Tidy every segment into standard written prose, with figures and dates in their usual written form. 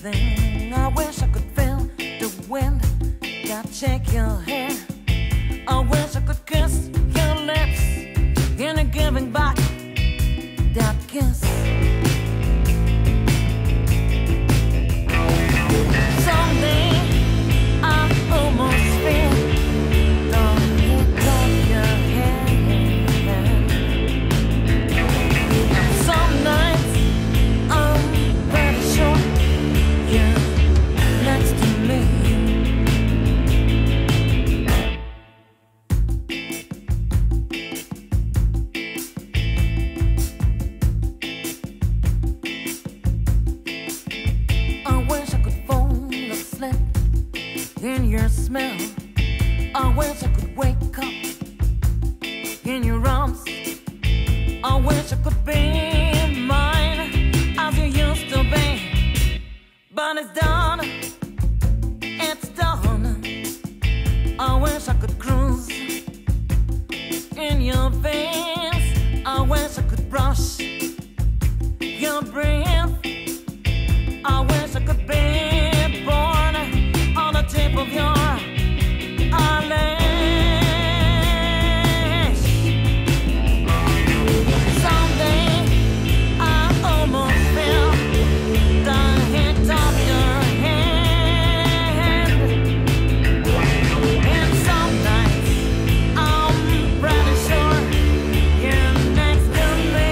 something. I wish I could feel the wind that shake your hair. I wish I could kiss your lips in a giving back that kiss. Someday I almost feel the heat of your hand. And some nights I'm pretty sure you're next to me. I wish I could fall asleep in your smell. I wish I could wake up in your arms. I wish I could be mine as you used to be. But it's done, it's done. I wish I could cruise in your veins. I wish I could brush your breath. I wish I could be born on the tip of your eyelash. Someday I almost feel the hit of your hand. And some nights I'm pretty sure you're next to me.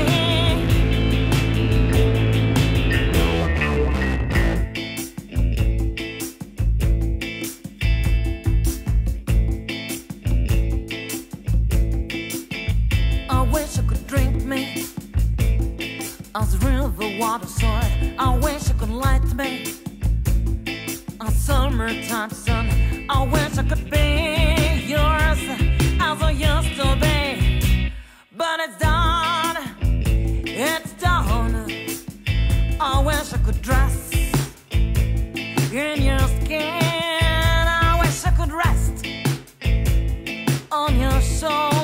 I wish I could drink me as the river water soared. I wish I could light me a summertime sun. I wish I could be yours as I used to be. But it's done, it's done. I wish I could dress in your skin. I wish I could rest on your shoulders.